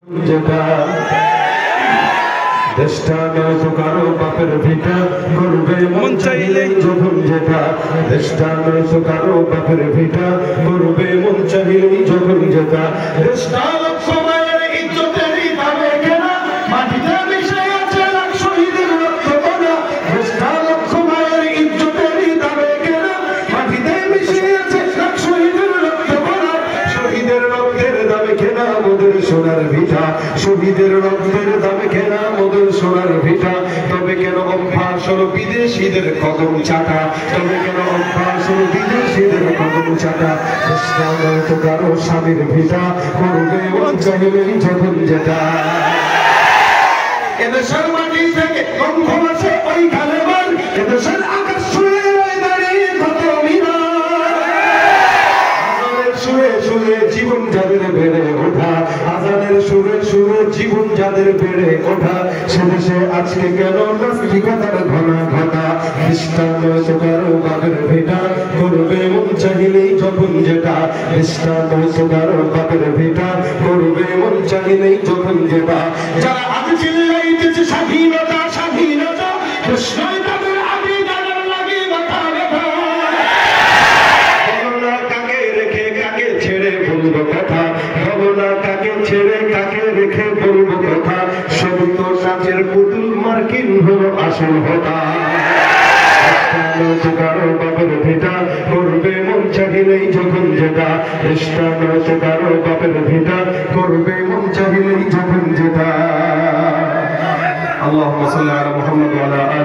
যেটা দেশটা নয়তো কারো বাপের ভিটা করবে মন চাইলেই যখন যেটা দেশটা নয়তো কারো বাপের ভিটা করবে মন চাইলেই যখন যেটা দেশটা লক্ষ মায়ের ইজ্জতেরই দামে কেনা মাটিতে মিশে আছে লাখ শহীদের রক্ত গোনা দেশটা লক্ষ মায়ের ইজ্জতেরই দামে কেনা মাটিতে মিশে আছে লাখ শহীদের রক্ত গোনা শহীদের রক্তের দামে কেনা মোদের সোনার ভিটা শহীদের রক্তের দামে কেনা মোদের সোনার ভিটা তবে কেন অভ্যাস হলো বিদেশিদের কদম চাকা তবে কেন অভ্যাস হলো বিদেশিদের কদম চাকা দেশটা নয়তো কারো স্বামীর ভিটা করবে মন চাইলেই যখন যেটা এদেশের মাটি থেকে গন্ধ আছে ওই খালেবার এদেশের আকাশ ছুঁয়ে দাঁড়িয়ে কত সুরে সুরে জীবন যাদের বেড়ে ওঠা আজানের সুরে সুরে জীবন যাদের বেড়ে ওঠা সে দেশে আজকে কেন নাস্তিকতার ঘনা ঘটা খ্রিস্টান নয়তো কারো বাপের ভিটা করবে মন চাইলেই যখন যেটা খ্রিস্টান নয়তো কারো বাপের ভিটা করবে মন চাইলেই যখন যেটা যারা আজ চিল্লাইতেছে স্বাধীনতা স্বাধীনতা কৃষ্ণই তাদের আগে জানার লাগে মাথা ব্যথা কাকে রেখে কাকে ছেড়ে বলবো কথা ভাবনা কাকে ছেড়ে কাকে রেখে বলবো কথা সব তো নাচের পুতুল মার্কিন হলো আসল হতা কারো বাপের ভিটা করবে মন চাইলেই যখন যেটা খ্রিস্টান কারো বাপের ভিটা করবে মন